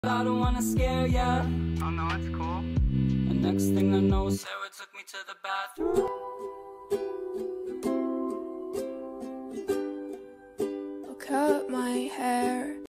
I don't wanna scare ya. Oh no, it's cool. And next thing I know, Sarah took me to the bathroom.